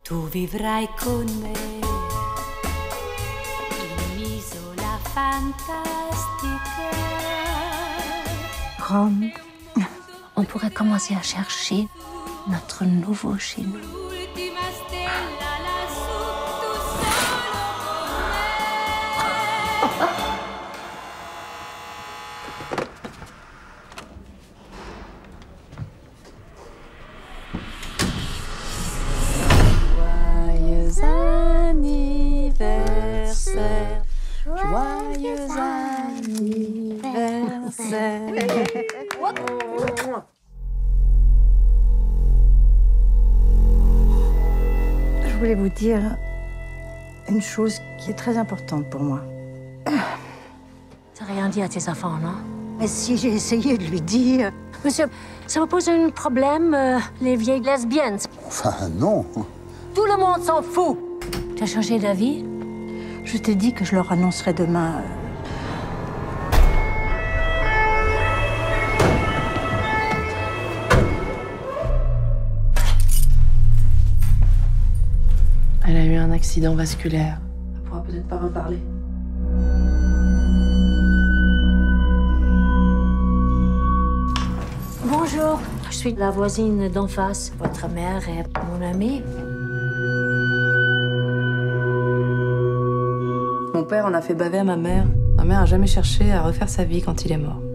Tu vivrai con me in un'isola fantastica. Rome, on pourrait commencer à chercher notre nouveau chez nous. L'ultima stella lassù, tu solo con me. Joyeux anniversaire, joyeux anniversaire. Je voulais vous dire une chose qui est très importante pour moi. T'as rien dit à tes enfants, non? Mais si j'ai essayé de lui dire... Monsieur, ça vous pose un problème, les vieilles lesbiennes? Enfin, non. Tout le monde s'en fout. T'as changé d'avis? Je t'ai dit que je leur annoncerai demain... Elle a eu un accident vasculaire. Elle pourra peut-être pas reparler. Bonjour, je suis la voisine d'en face. Votre mère est mon amie. Mon père en a fait baver à ma mère. Ma mère a jamais cherché à refaire sa vie quand il est mort.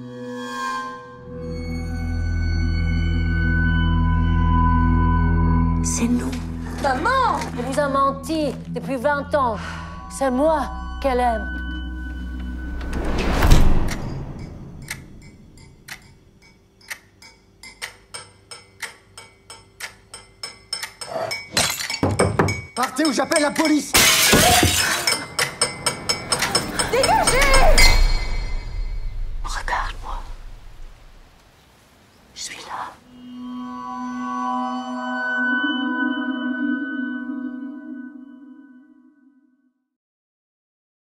C'est nous. Maman! Elle vous a menti depuis 20 ans. C'est moi qu'elle aime. Partez ou j'appelle la police!